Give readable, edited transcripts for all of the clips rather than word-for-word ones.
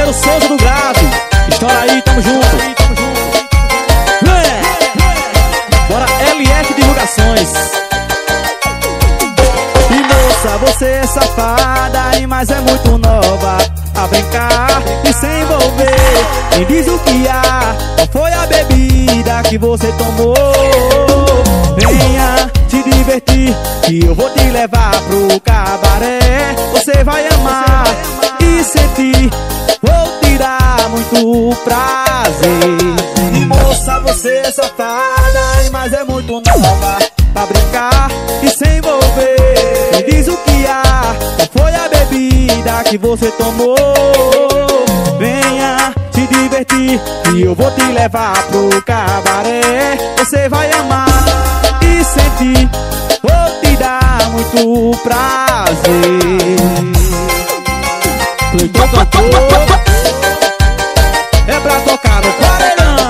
parceiro Souza do Grave. Estoura aí, tamo junto. Bora LF Divulgações. E moça, você é safada, mas é muito nova a brincar e se envolver. Me diz o que há, qual foi a bebida que você tomou? Venha se divertir, que eu vou te levar pro cabaré. Você vai amar e sentir, vou te dar muito prazer. E moça, você é safada, mas é muito nova pra brincar e se envolver. Me diz o que há, qual foi a bebida que você tomou? Venha se divertir, que eu vou te levar pro cabaré. Você vai amar e sentir, vou te dar muito prazer. Cleiton cantor, é pra tocar no paredão.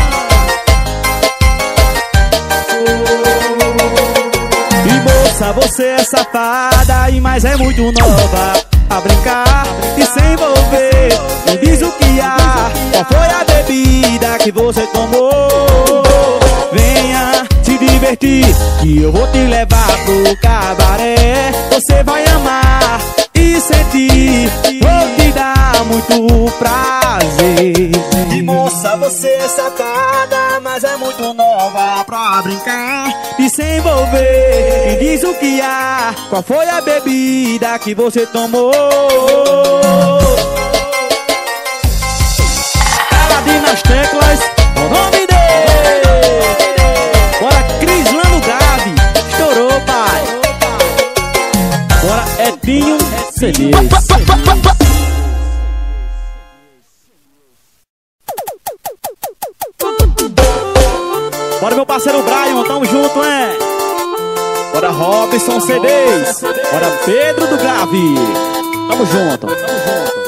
E moça, você é safada, mas é muito nova a brincar e se envolver. Me diz o que há, qual foi a bebida que você tomou? Venha se divertir, que eu vou te levar pro cabaré. Você vai amar e sentir, vou te dar muito prazer. E moça, você é safada, mas é muito nova pra brincar e se envolver. Me diz o que há, qual foi a bebida que você tomou? Aladim nas teclas, o nome dele. Bora Crislando Grave, estourou, pai. Bora Edinho CDs. Bora meu parceiro Brian, tamo junto, hein? Bora Robson CDs. Bora Pedro do Grave. Tamo junto, tamo junto.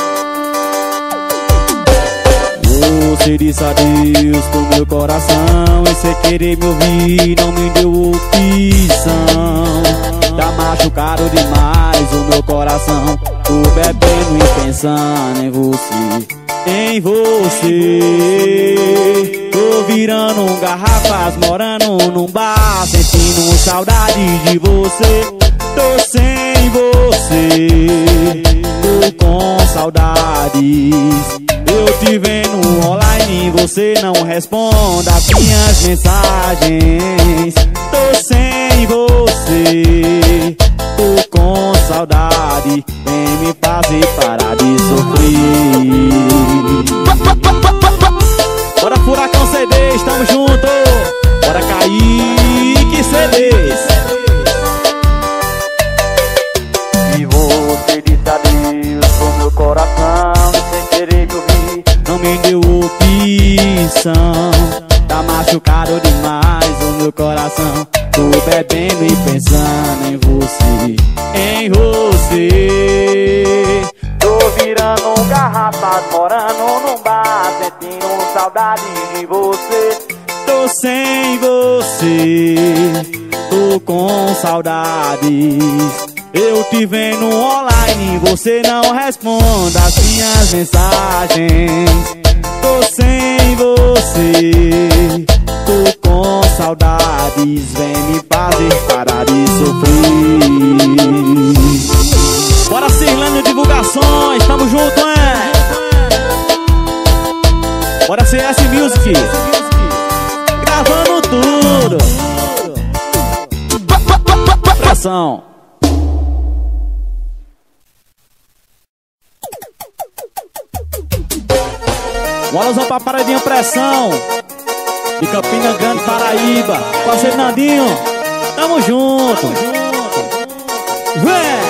Você disse adeus pro meu coração e sem querer me ouvir não me deu opção. Tá machucado demais o meu coração, tô bebendo e pensando em você. Em você, tô virando um garrafas, morando num bar, sentindo saudade de você. Tô sem você, tô com saudades. Eu te vendo online, você não responde as minhas mensagens. Tô sem você, tô com saudade. Vem me fazer parar de sofrer. Bora Furacão CDs, tamo junto. Bora Kaique CDs. E você disse adeus pro meu coração e sem querer me ouvir não me deu opção. Tá machucado demais o meu coração, tô bebendo e pensando em você. Em você, tô virando um garrafas, morando num bar, sentindo saudade de você. Tô sem você, tô com saudades. Eu te vendo online, você não responde as minhas mensagens. Tô sem você, tô com saudades. Vem me fazer parar de sofrer. Bora Cirlândia Divulgações, tamo junto, hein? Bora CS Music, gravando tudo. Pressão. Um alusão pra Paradinha Pressão de Campina Grande, Paraíba. Parceiro Nandinho, tamo junto. Vem!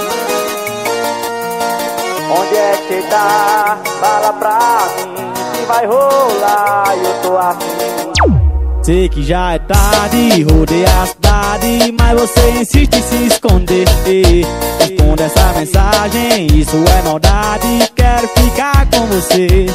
Onde é que cê tá? Fala pra mim se vai rolar, eu tô afim. Sei que já é tarde, rodei a cidade, mas você insiste em se esconder. Responda essa mensagem, isso é maldade, quero ficar com você.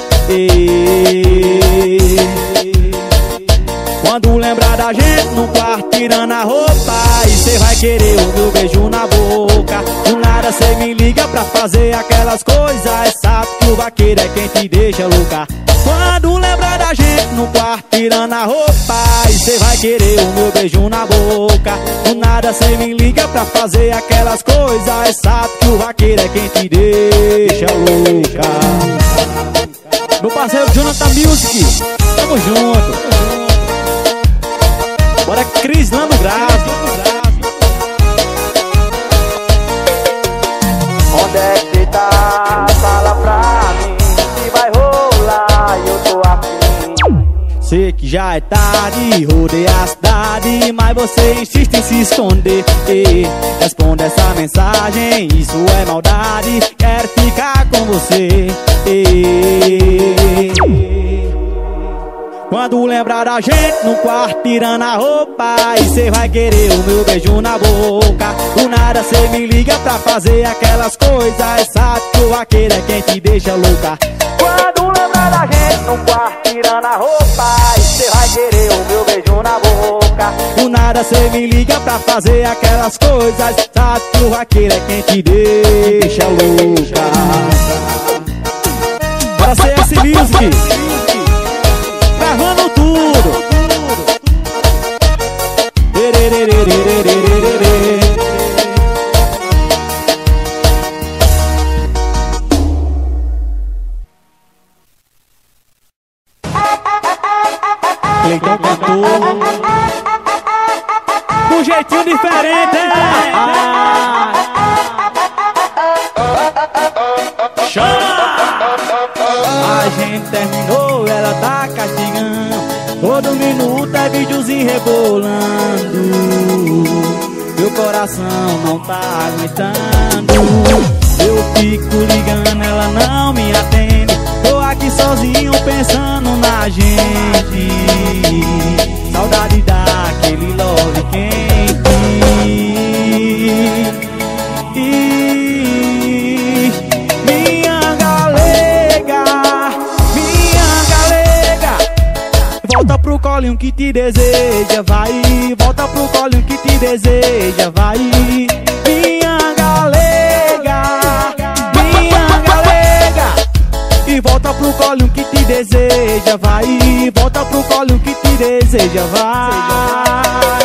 Quando lembrar da gente no quarto tirando a roupa, e cê vai querer o meu beijo na boca. Do nada cê me liga pra fazer aquelas coisas, sabe que o vaqueiro é quem te deixa louca. Quando lembrar da gente no quarto tirando a roupa, e cê vai querer o meu beijo na boca. Do nada cê me liga pra fazer aquelas coisas, sabe que o vaqueiro é quem te deixa louca. Meu parceiro Jonathan Music, tamo junto. Bora Cris lá no grave. Onde é que cê tá? Fala pra mim se vai rolar e eu tô afim. Sei que já é tarde, rodei a cidade, mas você insiste em se esconder. Responda essa mensagem, isso é maldade, quero ficar com você. Quando lembrar da gente no quarto tirando a roupa, e cê vai querer o meu beijo na boca. Do nada cê me liga pra fazer aquelas coisas, sabe que o vaqueiro é quem te deixa louca. Quando lembrar da gente no quarto tirando a roupa, e cê vai querer o meu beijo na boca. Do nada cê me liga pra fazer aquelas coisas, sabe que o vaqueiro é quem te deixa louca. Bora CS Music, gravando tudo. Cleiton cantou um jeitinho diferente, A gente terminou, ela tá castigando. Todo minuto é videozinho rebolando. Meu coração não tá aguentando. Eu fico ligando, ela não me atende. Tô aqui sozinho pensando na gente. Saudade daquele love quente. Minha galega, volta pro colinho que te deseja, vai. Volta pro colinho que te deseja, vai. Minha galega, e volta pro colinho que te deseja, vai. Volta pro colinho que te deseja, vai.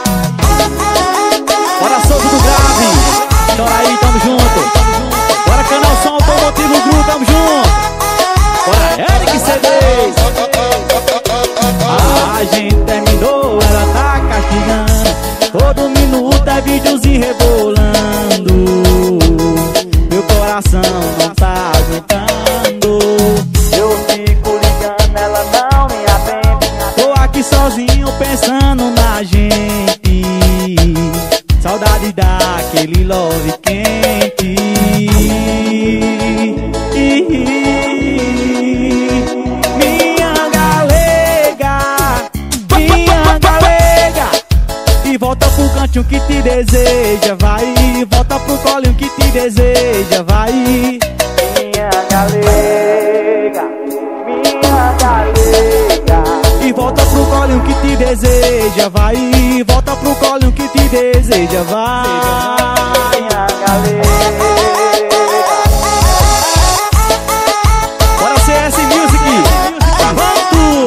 Bora Souza do Grave, chora aí, tamo junto. Bora Canal Som Automotivo Gru, tamo junto. Bora Eric CD. A gente terminou, ela tá castigando. Todo minuto é videozinho rebolando. Meu coração não tá aguentando. Eu fico ligando, ela não me atende. Tô aqui sozinho pensando na gente. Saudade daquele love quente. Minha galega, e volta pro cantinho que te deseja, vai. Volta pro colinho que te deseja, vai. Minha galega, e volta pro colinho que te deseja, vai. Volta pro colinho que te deseja, vai. minha galega. Bora CS Music, gravando.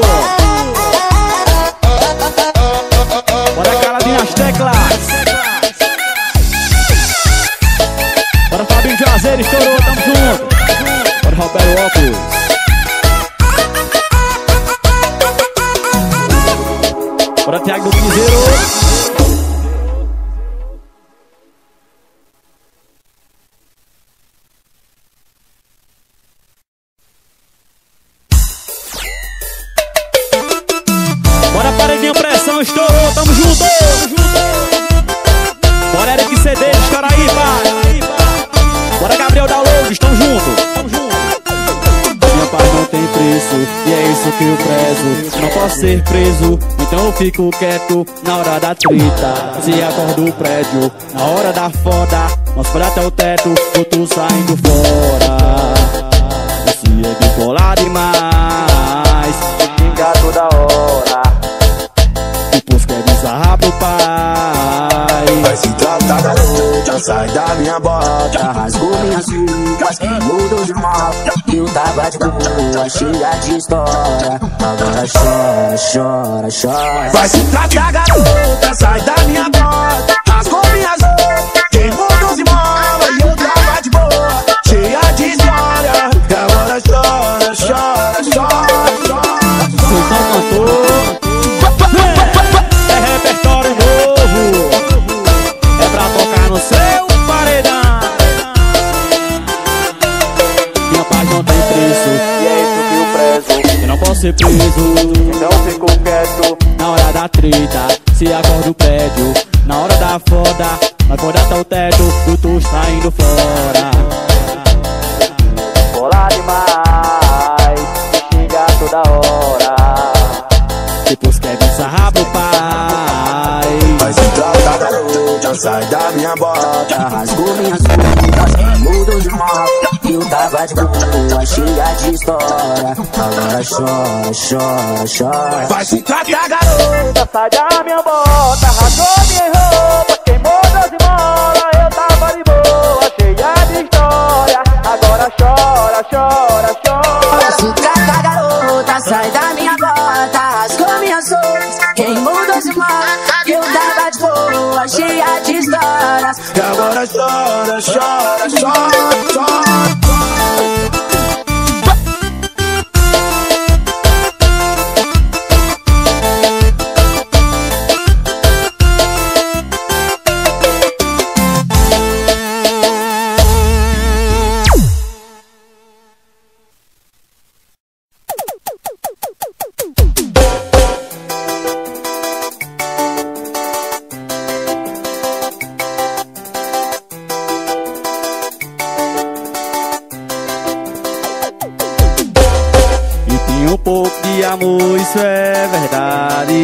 Bora Caladinho as teclas. Bora Fabinho Juazeiro, estourou, tamo junto. Bora Roberto Óculos. Bora Thiago do Piseiro. Bora Paredinha Pressão, estourou, tamo junto. Bora Eric CD, estoura aí, pai. Bora Gabriel Downloads, tamo junto. Minha paz não tem preço, e é isso que eu prezo. Não posso ser preso, então eu fico quieto na hora da treta. Se acordo o prédio, na hora da foda, nós pode até o teto, eu tô saindo fora. Esse é bipolar demais, Xinga toda hora. depois quer desarrar pro pai. Vai se tratar, garoto. garota, sai da minha bota, rasgou minhas roupas, mudou de mal. Eu tava de boa, cheia de história. Agora chora, chora, chora. Vai se tratar, garota, sai da minha bota, rasgou minhas roupas, queimou 12 molas. E eu tava de boa, cheia de história. E agora chora, chora, chora, chora. Sou só cantor, é repertório novo, é pra tocar no seu paredão. Minha paz não tem preço, E é isso que eu prezo. eu não posso ser preso. Então fico quieto. Na hora da treta, se acorda o prédio. Na hora da foda, vai pode até o teto. Eu tô saindo fora. Bola demais, me xinga toda hora. Depois quer me sarrar pro pai. Vai se tratar, garota, sai da minha bota, rasgou minhas roupas, mudou de mal. Eu tava de boa, cheia de história. Agora chora, chora, chora. Vai se tratar, garota, Sai da minha bota, rasgou minha roupa, queimou 12 molas. Eu tava de boa, cheia de história. Agora chora, chora, chora. Vai se tratar, garota, sai da minha bota, rasgou minhas roupas, queimou 12 molas. Eu tava de boa, cheia de histórias. e agora chora, chora, chora, chora. Um pouco de amor, isso é verdade.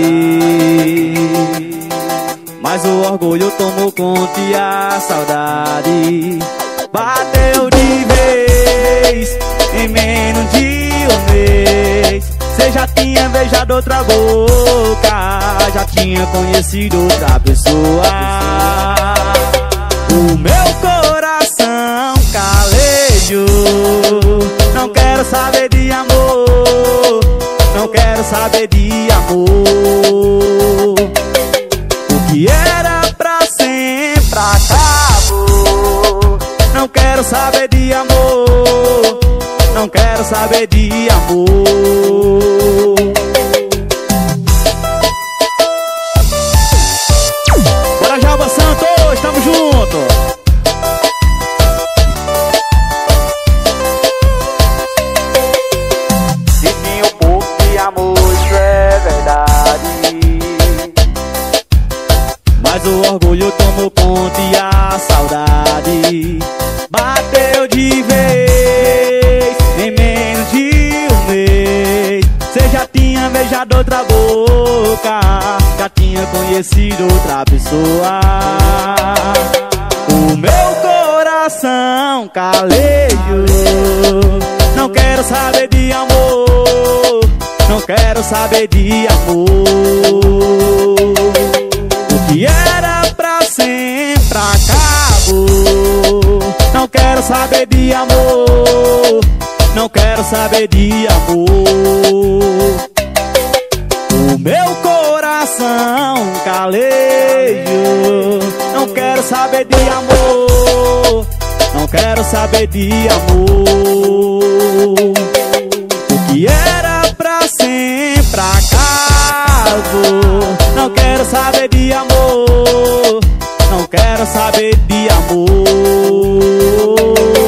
Mas o orgulho tomou conta e a saudade bateu de vez. Em menos de um mês, cê já tinha beijado outra boca, já tinha conhecido outra pessoa. O meu coração calejou. Não quero saber de amor, não quero saber de amor. O que era pra sempre acabou. Não quero saber de amor, não quero saber de amor. Bora, Jalba Santos, tamo junto. Mas o orgulho tomou conta e a saudade bateu de vez. Em menos de um mês, cê já tinha beijado outra boca, já tinha conhecido outra pessoa. O meu coração calejou. Não quero saber de amor, não quero saber de amor. O que era pra sempre acabou. Não quero saber de amor, não quero saber de amor. O meu coração calejou. Não quero saber de amor, não quero saber de amor. O que era pra sempre acabou. Não quero saber de amor, não quero saber de amor.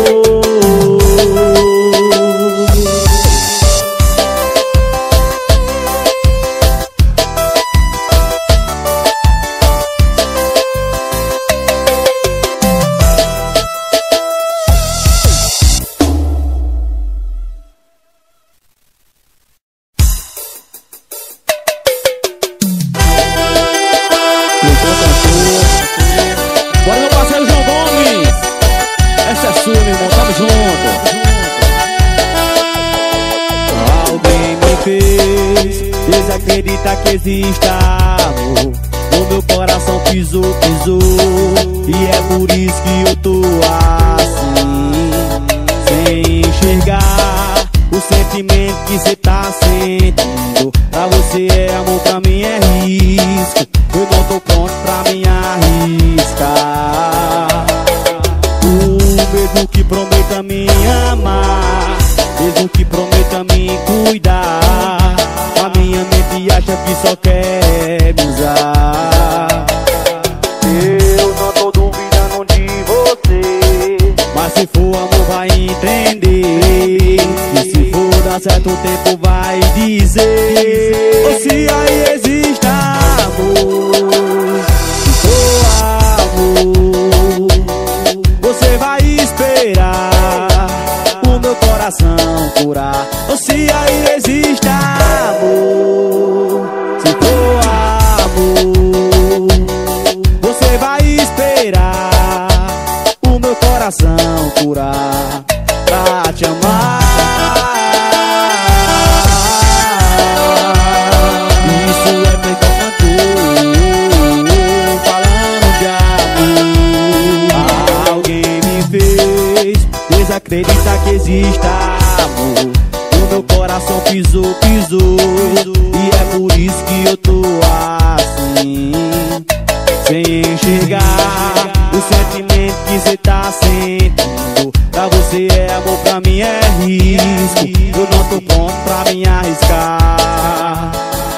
Bora, meu parceiro João Gomes. Essa é sua, meu irmão, tamo junto. Alguém me fez desacreditar que exista amor. O meu coração pisou, pisou, e E é por isso que eu tô assim, sem enxergar o sentimento que cê tá sentindo. Pra você é amor, pra mim é risco. Eu não tô pronto pra me arriscar. Mesmo que prometa me amar, mesmo que prometa me cuidar, a minha mente acha que só quer me usar. Eu não tô duvidando de você, mas se for amor vai entender. E se for dar certo o tempo vai dizer. Ou se aí existe amor, se for amor, você vai esperar o meu coração curar. Ou se aí existe amor, se for amor, você vai esperar o meu coração curar pra te amar. Isso é feito cantor falando de amor. Alguém me fez desacreditar que exista amor. O meu coração pisou, pisou. E é por isso que eu tô assim, sem enxergar o sentimento que cê tá sentindo. Pra você é amor, pra mim é risco. Eu não tô pronto pra me arriscar.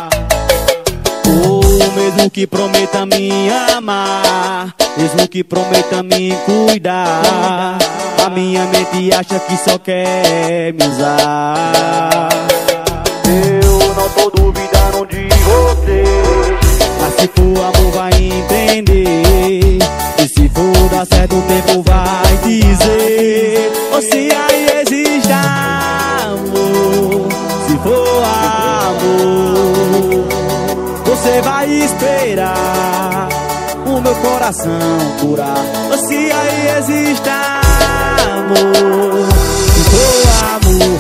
Mesmo que prometa me amar, mesmo que prometa me cuidar, a minha mente acha que só quer me usar. eu não tô duvidando de você, mas se for amor vai entender. E se for dar certo o tempo vai dizer. Ou se aí existe amor, se for amor, você vai esperar o meu coração curar. Ou se aí existe amor, se for amor,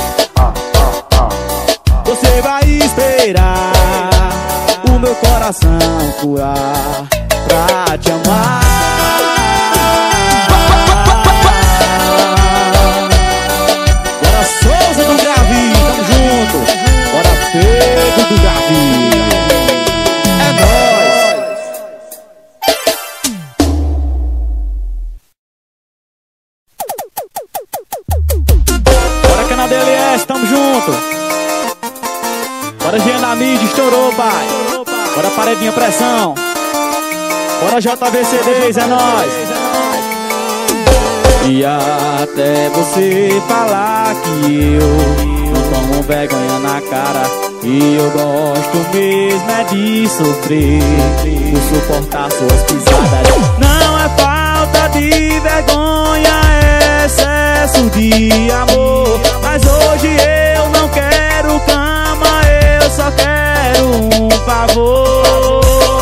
você vai esperar o meu coração curar pra te amar. Bora Souza do Gravi, tamo junto. Bora Pedro do Gravi. É nóis. Bora Canal DLS, tamo junto. Bora Jean da mídia, estourou, pai. Bora Paredinha Pressão. Bora JVCDs, é nóis. E até você falar que eu não tomo vergonha na cara. E eu gosto mesmo é de sofrer, por suportar suas pisadas. Não é falta de vergonha, é excesso de amor. Mas hoje eu não quero cama, eu só quero um favor.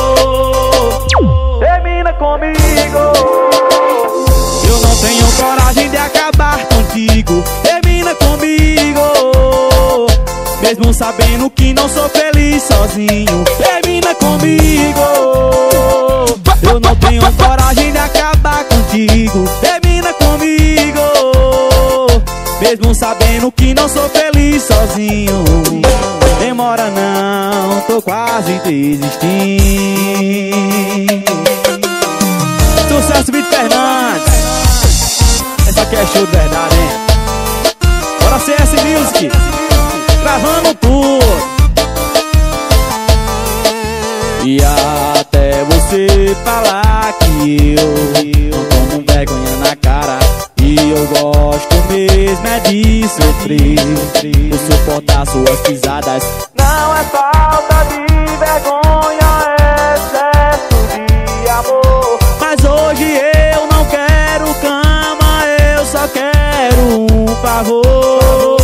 termina comigo. Eu não tenho coragem de acabar contigo. Termina comigo, mesmo sabendo que não sou feliz sozinho. Termina comigo. Eu não tenho coragem de acabar contigo. Termina comigo, mesmo sabendo que não sou feliz sozinho. Demora não, tô quase desistindo. Sucesso, Vitor Fernandes. Essa aqui é show de verdade, hein? Bora CS Music, gravando tudo. E até você falar que eu não tomo vergonha na cara. E eu gosto mesmo é de sofrer, por suportar suas pisadas. Não é falta de vergonha, é excesso de amor. Mas hoje eu não quero cama, eu só quero um favor.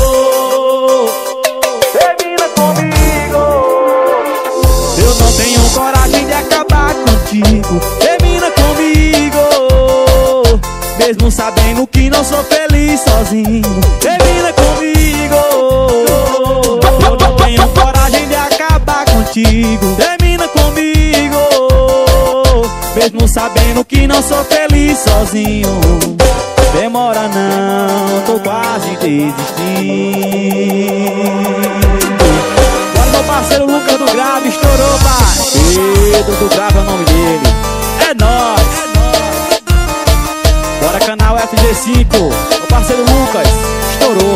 Termina comigo. Eu não tenho coragem de acabar contigo. Termina comigo, mesmo sabendo que não sou feliz sozinho. Termina comigo. Eu não tenho coragem de acabar contigo. Termina comigo, mesmo sabendo que não sou feliz sozinho. Demora não, tô quase desistindo. Bora meu parceiro Lucas do Grave, estourou, pai. Pedro do Grave é o nome dele. É nóis. Bora canal FG5, meu parceiro Lucas, estourou.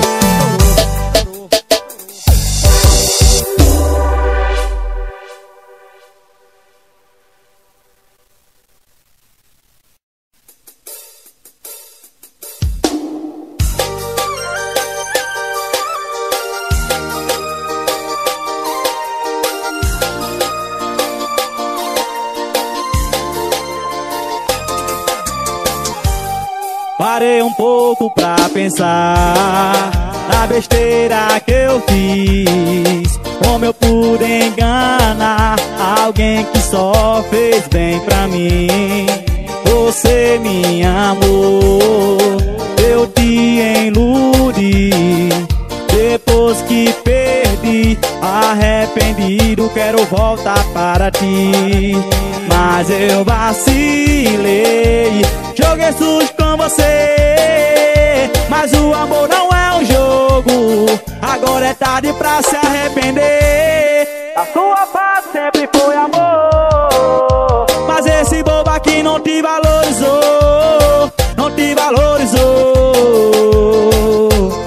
Parei um pouco pra pensar na besteira que eu fiz. Como eu pude enganar alguém que só fez bem pra mim. Você me amou, eu te iludi. Depois que perdi, arrependido, quero voltar para ti. Mas eu vacilei, joguei sujo com você. Mas o amor não é um jogo, agora é tarde pra se arrepender. A sua paz sempre foi amor, mas esse bobo aqui não te valorizou, não te valorizou.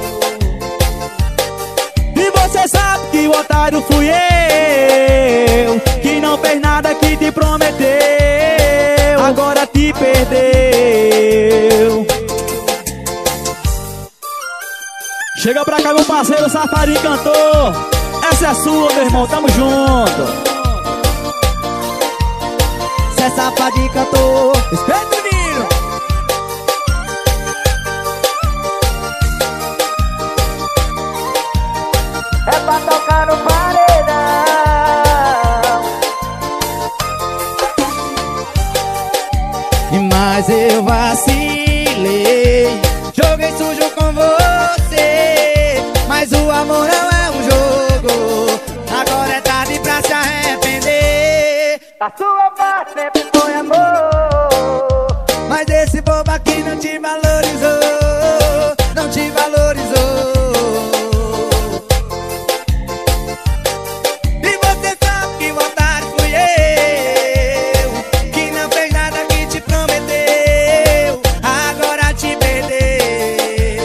E você sabe que o otário fui eu, que não fez nada que te prometeu, agora te perdeu. Chega pra cá, meu parceiro Safadinho cantor. Essa é sua, meu irmão, tamo junto. Cê é Safadinho cantor, respeita o menino. É pra tocar no paredão. Mas eu vacilei, joguei sujo com você. Mas o amor não é um jogo, agora é tarde pra se arrepender. A sua paz sempre foi amor, mas esse bobo aqui não te valorizou, não te valorizou. E você sabe que o otário fui eu, que não fez nada que te prometeu, agora te perdeu.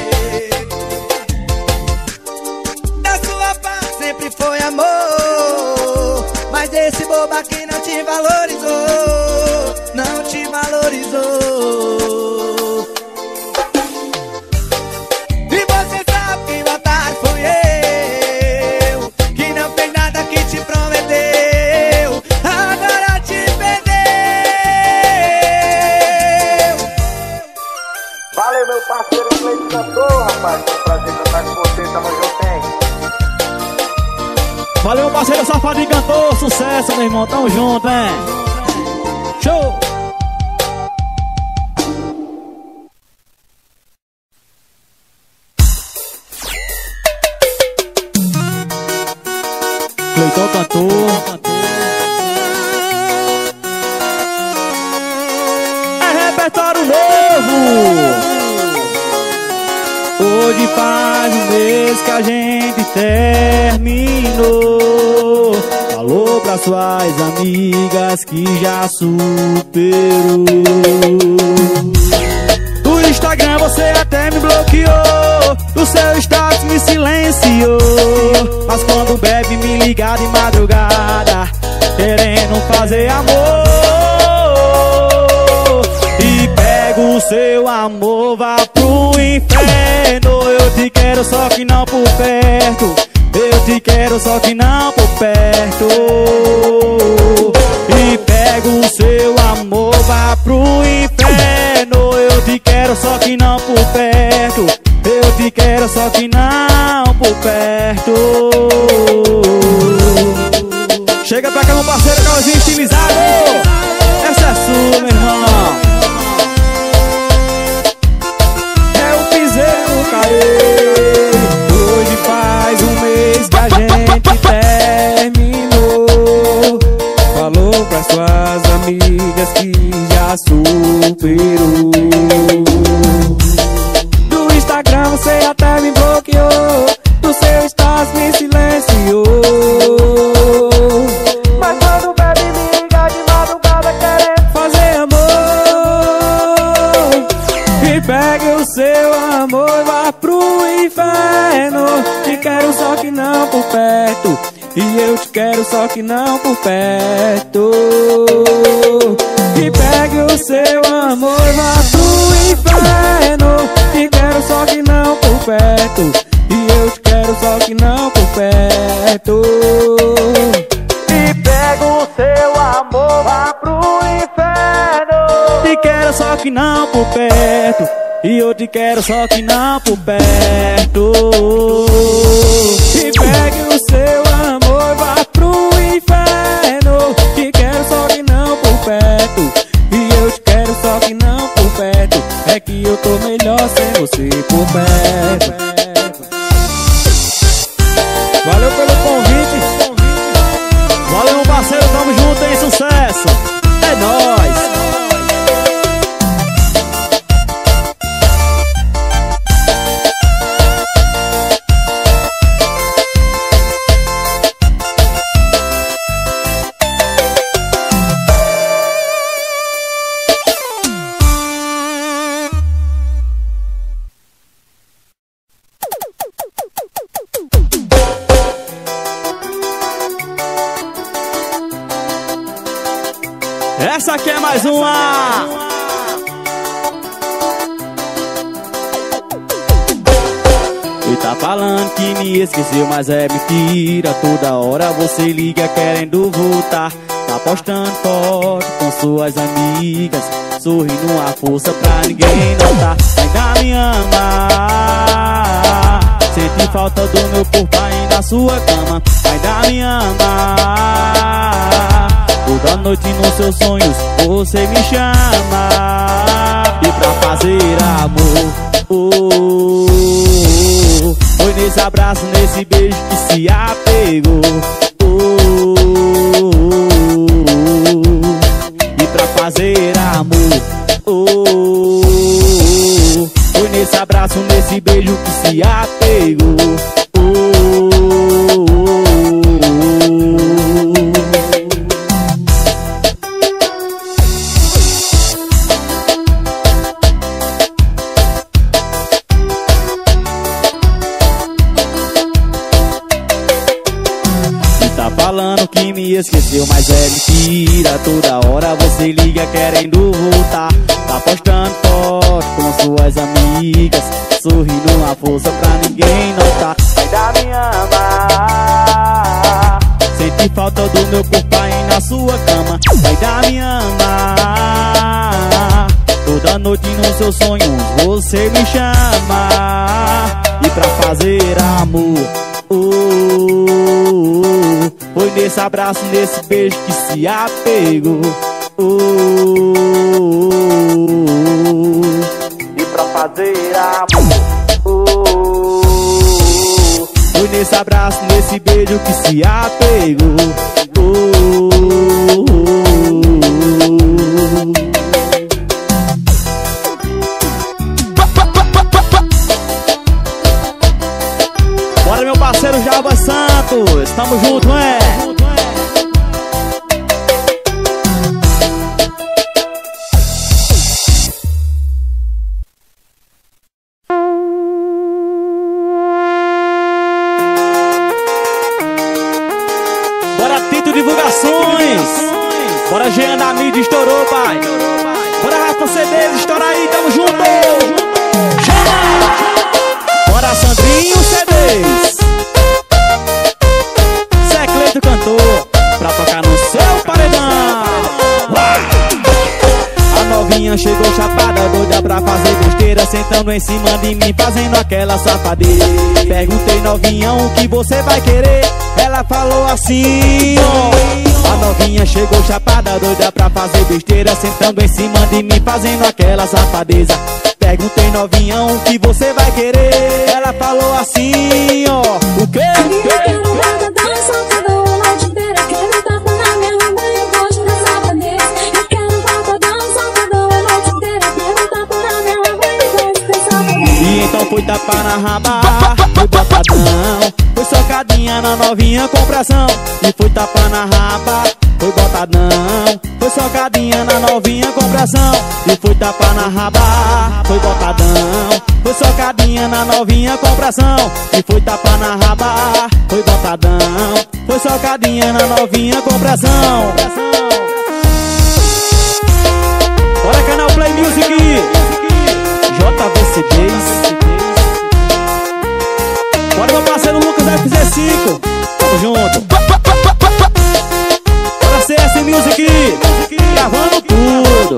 Da sua parte sempre foi amor, mas esse bobo aqui não te valorizou, não te valorizou. E você sabe que o otário fui eu, que não fez nada que te prometeu, agora te perdeu. valeu meu parceiro Cleiton cantor, rapaz. Foi um prazer cantar com você, tamo junto, hein? Valeu, meu parceiro Safadinho cantor, sucesso, meu irmão, tamo junto, hein? Show! Cleiton cantor. É repertório novo. Hoje faz um mês que a gente terminou. Falou pra suas amigas que já superou. No Instagram você até me bloqueou, no seu status me silenciou. Mas quando bebe me liga de madrugada, querendo fazer amor. E pega o seu amor, vá pro inferno. Eu te quero só que não por perto, eu te quero só que não por perto. E pega o seu amor, vá pro inferno. Eu te quero só que não por perto, eu te quero só que não por perto. Chega pra cá, meu parceiro, calzinho estilizado. Essa é sua, meu irmão. É o piseiro no caê. Hoje faz um mês que a gente terminou. Falou pras suas amigas que já Que pegue o seu amor e vá pro inferno. Te quero só que não por perto, e eu te quero só que não por perto. Que pegue o seu amor e vá pro inferno. Te quero só que não por perto, e eu te quero só que não por perto. Que pegue o seu amor, vá pro inferno. Te quero só que não por perto, e eu te quero só que não por perto. Que pegue o seu amor, vá pro inferno. Te quero só que não por perto, e eu te quero só que não por perto. É que eu tô melhor sem você por perto. Valeu pelo convite. Valeu, meu parceiro, tamo junto, hein? Sucesso. É nóis. Essa aqui é mais uma. E tá falando que me esqueceu, mas é mentira. Toda hora você liga querendo voltar. Tá postando foto com suas amigas, sorrindo uma força pra ninguém notar. Ainda me ama, sente falta do meu corpo aí na sua cama. Ainda me ama, toda noite nos seus sonhos você me chama. E pra fazer amor, foi nesse abraço, nesse beijo que se apegou. E pra fazer amor, foi nesse abraço, nesse beijo que se apegou. Falando que me esqueceu, mas é mentira. Toda hora você liga querendo voltar. Tá postando foto com suas amigas, sorrindo uma força pra ninguém notar. Ainda me ama, sente falta do meu corpo aí na sua cama. Ainda me ama, toda noite nos seus sonhos você me chama. E pra fazer amor, foi nesse abraço, nesse beijo que se apegou. e pra fazer amor, Foi nesse abraço, nesse beijo que se apegou. Bora, meu parceiro Java Santos, tamo junto, não é? Bora, Tito Divulgações. Bora, Jean da mídia, estourou, pai. Bora, Rafa CDs, estoura aí, tamo junto. Bora, Sandrinho CDs. Secleto cantor, pra tocar no seu paredão. A novinha chegou chapada, doida pra fazer besteira, sentando em cima de mim, fazendo aquela safadeza. Perguntei, novinha, o que você vai querer? Ela falou assim, ó. A novinha chegou chapada, doida pra fazer besteira, sentando em cima de mim, fazendo aquela safadeza. Perguntei, novinha, o que você vai querer? Ela falou assim, ó. O quê? E então foi tapa na raba, foi bopadão, foi socadinha na novinha com pressão. E foi tapa na raba, foi botadão. Foi socadinha na novinha com pressão e foi tapa na raba, foi botadão. Foi socadinha na novinha com pressão e foi tapa na raba, foi botadão. Foi socadinha na novinha com pressão. Bora canal Play Music, JVCDs. Bora meu parceiro Lucas FZ5, tamo junto. Bora CS Music, gravando tudo.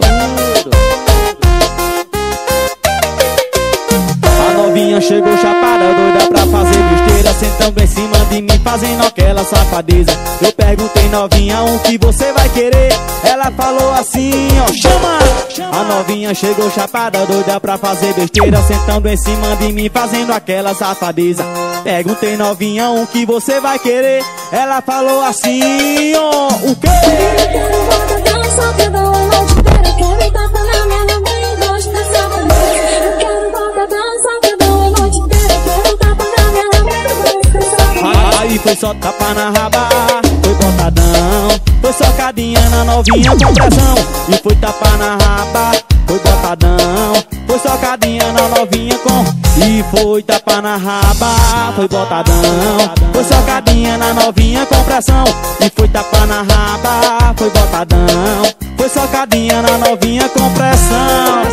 A novinha chegou chapada, doida pra fazer besteira, sentando em cima de mim, fazendo aquela safadeza. Eu perguntei, novinha, o que você vai querer? Ela falou assim, ó, chama! A novinha chegou chapada, doida pra fazer besteira, sentando em cima de mim, fazendo aquela safadeza. Perguntei, novinha, o que você vai querer? Ela falou assim, ó, o quê? Eu quero botadão, socadão, a noite inteira. Eu quero tapa na minha mãe, gosto dessa mulher. Eu quero botadão, socadão, a noite inteira. Eu quero tapa na minha mãe, gosto dessa mulher. Aí foi só tapa na raba, foi botadão. Foi socadinha na novinha com pressão e foi tapa na raba, foi botadão. Foi socadinha na novinha com e foi tapa na raba, foi botadão. Foi socadinha na novinha com pressão e foi tapa na raba, foi botadão. Foi socadinha na novinha com pressão.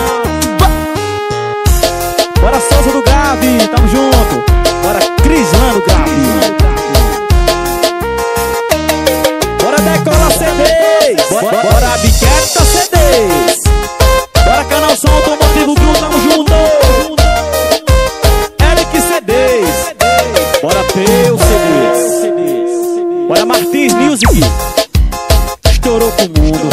Bora Souza do Grave, tamo junto. Bora Crislano Grave. Bora Decola CDs. Bora Biqueta CDs. Bora Canal Som Automotivo Gru, tamo junto. Eric CDs. Bora Peu CDs. Bora Martins Music. Estourou com o mundo.